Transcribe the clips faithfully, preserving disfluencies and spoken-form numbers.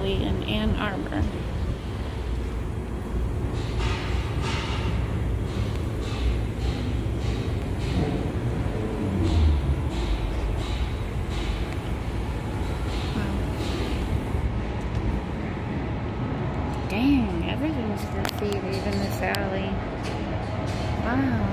Alley in Ann Arbor. Dang, everything's graffitied in this alley. Wow.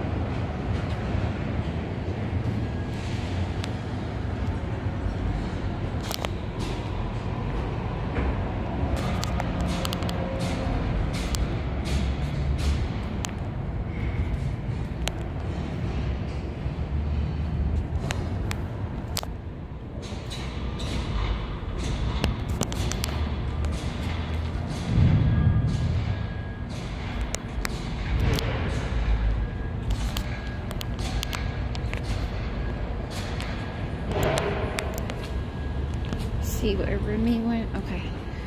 See where Remy went? Okay.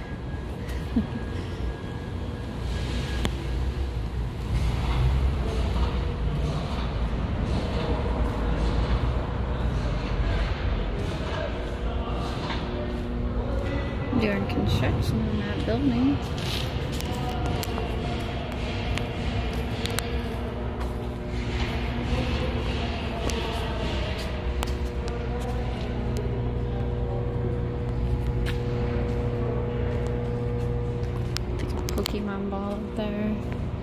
Doing construction on that building. Pokemon ball up there.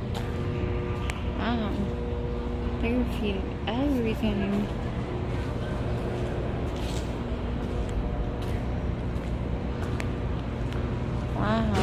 Wow. They graffitied everything. Wow.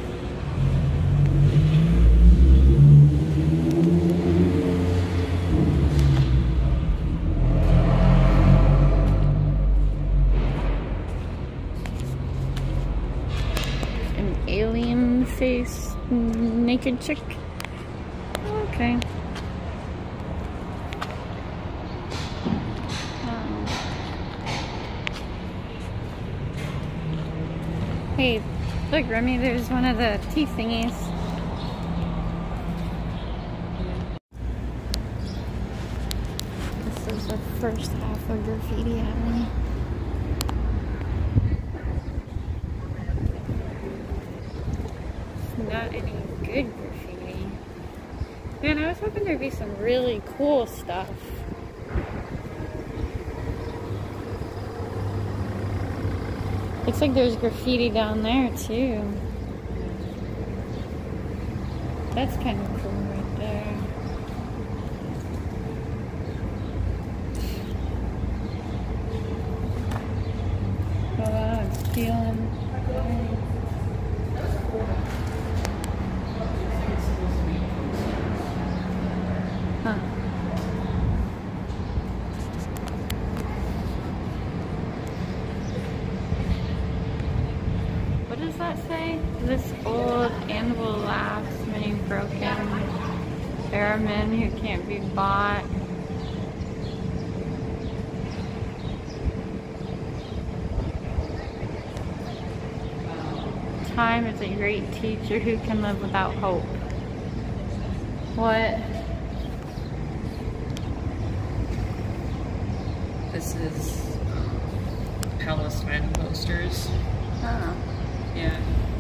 An alien face naked chick. Okay. Um, hey, look, Remy, there's one of the teeth thingies. This is the first half of Graffiti Alley. Not any good graffiti. Man, I was hoping there'd be some really cool stuff. Looks like there's graffiti down there too. That's kind of cool right there. Oh wow, it's feeling. Huh. What does that say? This old animal laughs many broken. There are men who can't be bought. Time is a great teacher who can live without hope. What? This is um, Palestine posters. Oh. Yeah.